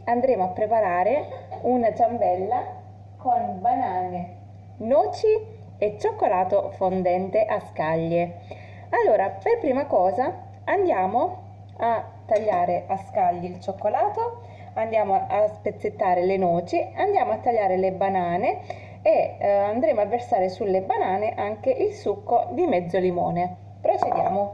andremo a preparare una ciambella con banane, noci e cioccolato fondente a scaglie. Allora, per prima cosa andiamo a tagliare a scaglie il cioccolato, andiamo a spezzettare le noci, andiamo a tagliare le banane e andremo a versare sulle banane anche il succo di mezzo limone. Procediamo.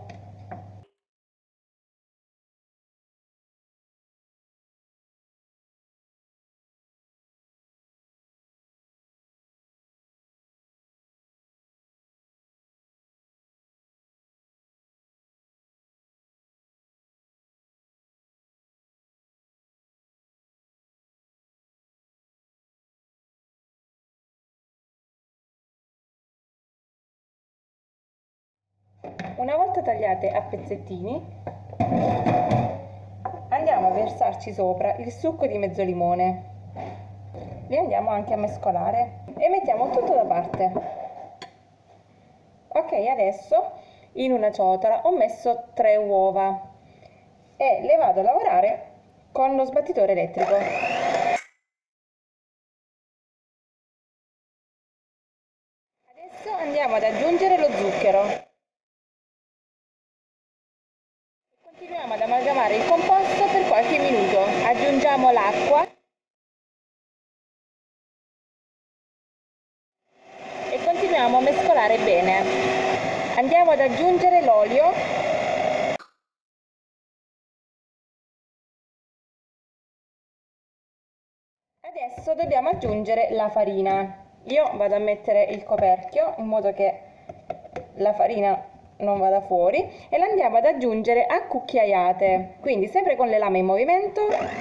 Una volta tagliate a pezzettini, andiamo a versarci sopra il succo di mezzo limone. Li andiamo anche a mescolare e mettiamo tutto da parte. Ok, adesso in una ciotola ho messo 3 uova e le vado a lavorare con lo sbattitore elettrico. Adesso andiamo ad aggiungere lo zucchero. Continuiamo ad amalgamare il composto per qualche minuto. Aggiungiamo l'acqua e continuiamo a mescolare bene. Andiamo ad aggiungere l'olio. Adesso dobbiamo aggiungere la farina. Io vado a mettere il coperchio in modo che la farina non vada fuori e la andiamo ad aggiungere a cucchiaiate, quindi sempre con le lame in movimento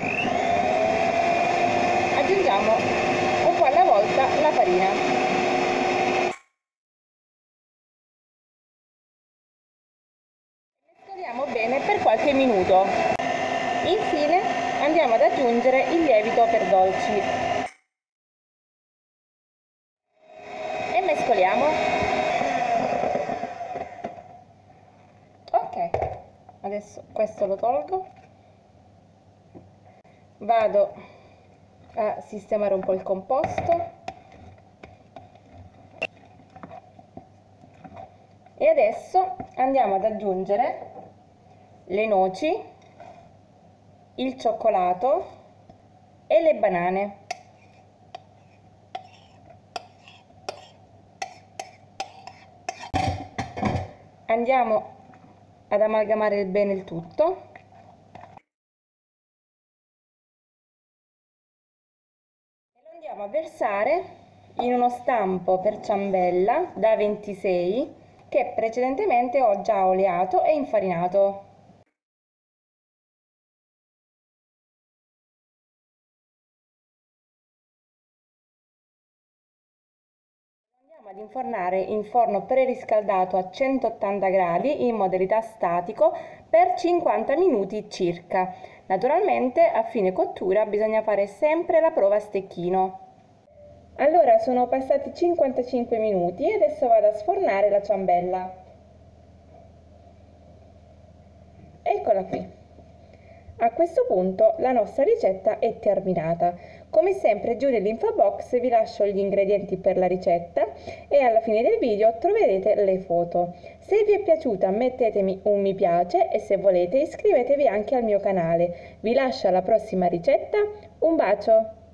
aggiungiamo un po' alla volta la farina. Mescoliamo bene per qualche minuto. Infine andiamo ad aggiungere il lievito per dolci e mescoliamo. Adesso questo lo tolgo, vado a sistemare un po' il composto e adesso andiamo ad aggiungere le noci, il cioccolato e le banane. Andiamo ad amalgamare bene il tutto e lo andiamo a versare in uno stampo per ciambella da 26 che precedentemente ho già oleato e infarinato. Andiamo ad infornare in forno preriscaldato a 180 gradi in modalità statico per 50 minuti circa. Naturalmente a fine cottura bisogna fare sempre la prova a stecchino. Allora sono passati 55 minuti e adesso vado a sfornare la ciambella. Eccola qui. A questo punto la nostra ricetta è terminata. Come sempre giù nell'info box vi lascio gli ingredienti per la ricetta e alla fine del video troverete le foto. Se vi è piaciuta mettetemi un mi piace e se volete iscrivetevi anche al mio canale. Vi lascio alla prossima ricetta, un bacio!